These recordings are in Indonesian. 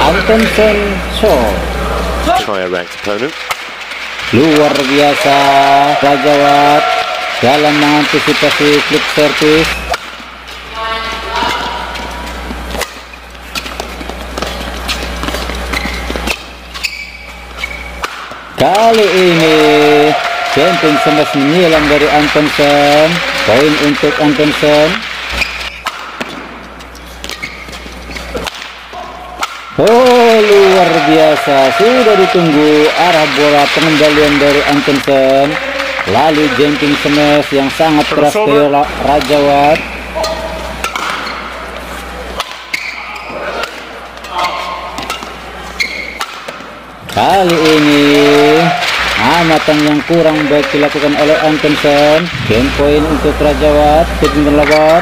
Antonsen short. Higher ranked opponent. Luar biasa Rajawat dalam mengantisipasi flip service. Kali ini jumping smash menyilang dari Antonsen. Poin untuk Antonsen. Oh, luar biasa, sudah ditunggu arah bola pengendalian dari Antonsen, lalu jumping smash yang sangat keras dari Rajawat. Kali ini amatan yang kurang baik dilakukan oleh Antonsen. Game point untuk Rajawat. Badminton lover.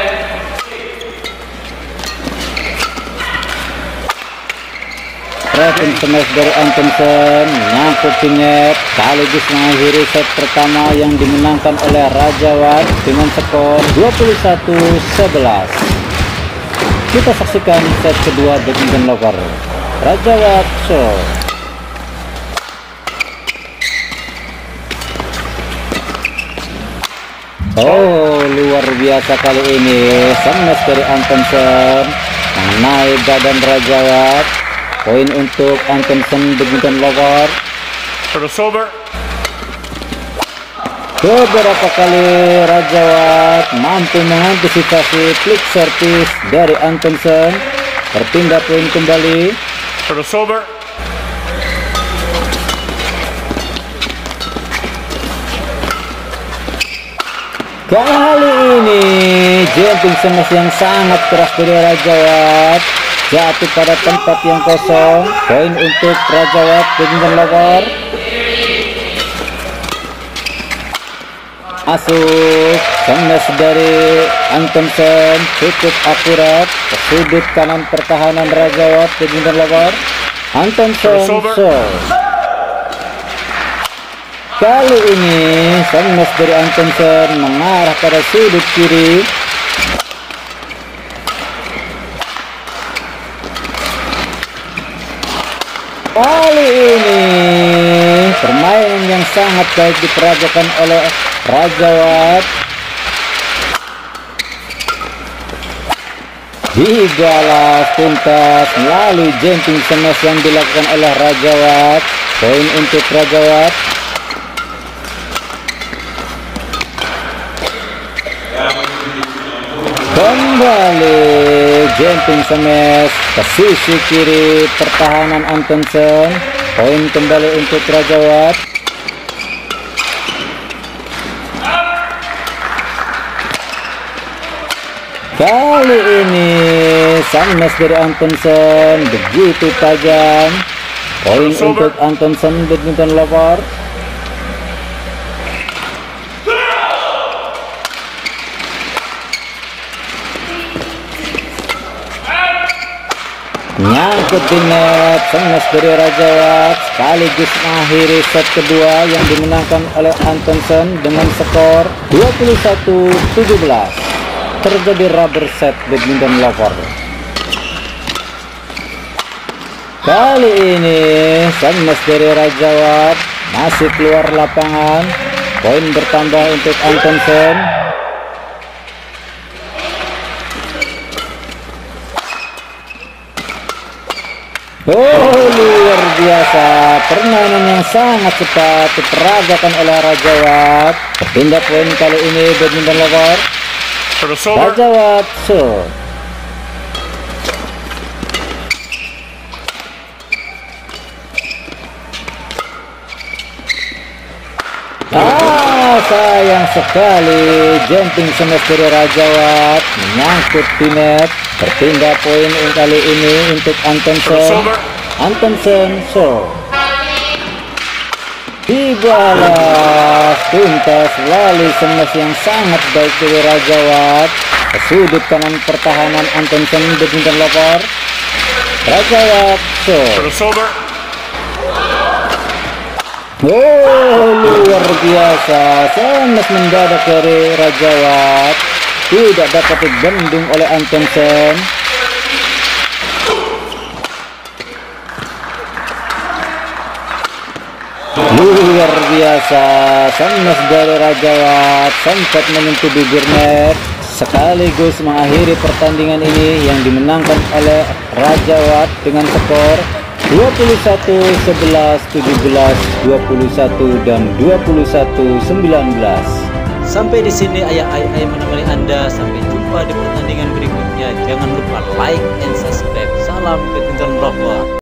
Tracking smash dari Antonsen nyangkut di net, sekaligus mengakhiri set pertama yang dimenangkan oleh Rajawat dengan skor 21-11. Kita saksikan set kedua badminton lover. Rajawat show. Oh, luar biasa kali ini smash dari Antonsen mengenai badan Rajawat. Poin untuk Antonsen badminton lover. Beberapa kali Rajawat mampu mengantisipasi flick service dari Antonsen. Berpindah poin kembali. Kali ini jumping smash yang sangat keras dari Rajawat jatuh pada tempat yang kosong. Poin untuk Rajawat badminton lover. Asuh smash dari Antonsen cukup akurat ke sudut kanan pertahanan Rajawat badminton lover. Antonsen serve. Kali ini smash dari Antonsen mengarah pada sudut kiri. Kali ini permainan yang sangat baik diperagakan oleh Rajawat. Dibalas tuntas melalui jumping smash yang dilakukan oleh Rajawat. Poin untuk Rajawat. Kembali jumping smash ke sisi kiri pertahanan Antonsen. Poin kembali untuk Rajawat. Kali ini smash dari Antonsen begitu tajam. Poin untuk Antonsen badminton lover. Nyangkut di net, smash dari Rajawat sekaligus mengakhiri set kedua yang dimenangkan oleh Antonsen dengan skor 21-17. Terjadi rubber set badminton lover. Kali ini smash dari Rajawat masih keluar lapangan. Poin bertambah untuk Antonsen. Oh, luar biasa, permainan yang sangat cepat diperagakan oleh Rajawat. Pindah poin kali ini badminton lover. Rajawat serve. Sayang sekali jumping smash dari Rajawat menyangkut di net. Berpindah poin kali ini untuk Antonsen. Antonsen serve. Dibalas tuntas lalu smash yang sangat baik dari Rajawat ke sudut kanan pertahanan Antonsen badminton lover. Rajawat serve. Oh, luar biasa, smash mendadak dari Rajawat tidak dapat dibendung oleh Antonsen. Luar biasa, Sanas dari Rajawat sempat menyentuh bibir net sekaligus mengakhiri pertandingan ini yang dimenangkan oleh Rajawat dengan skor 21-11, 17, 21 dan 21-19. Sampai di sini Ayah Ai menemani Anda. Sampai jumpa di pertandingan berikutnya. Jangan lupa like and subscribe. Salam ketentuan rokok.